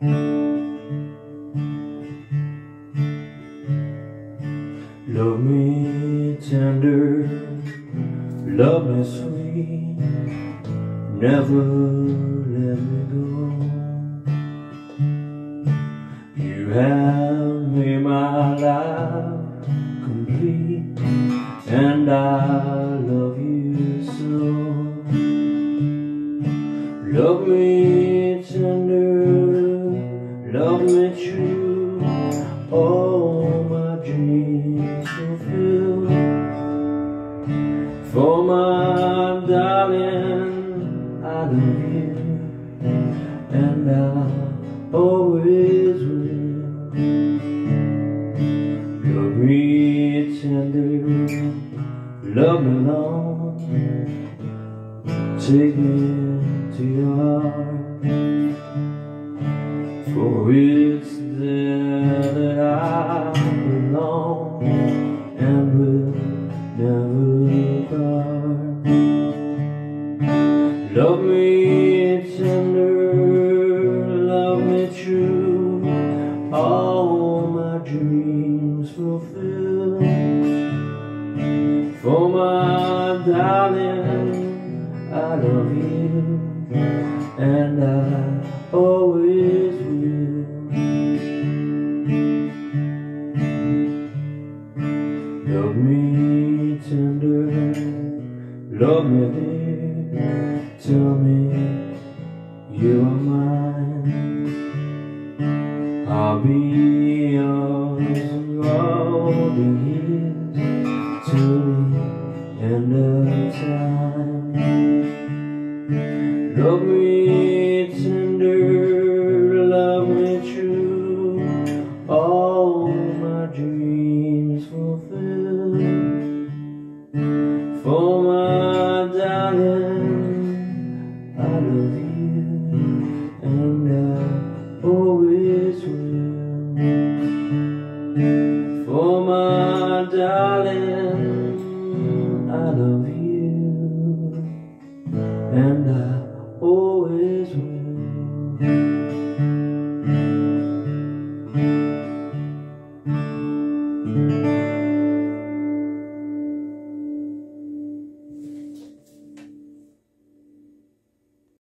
Love me tender, love me sweet, never let me go. You have made my life complete, and I love you so. Love me tender, love me true, all my dreams fulfill. For my darling, I love you, and I always will. Love me tender, love me long, take me to your heart, for it's there that I belong and will never part. Love me tender, love me true, all my dreams fulfill. For my darling, I love you, and I always will. Love me tender, love me dear, tell me you are mine. I'll be yours all the years till the end of time. Love me tender, love me true, all my dreams fulfill. For my darling, I love you, and I always will. For my darling, I love you, and I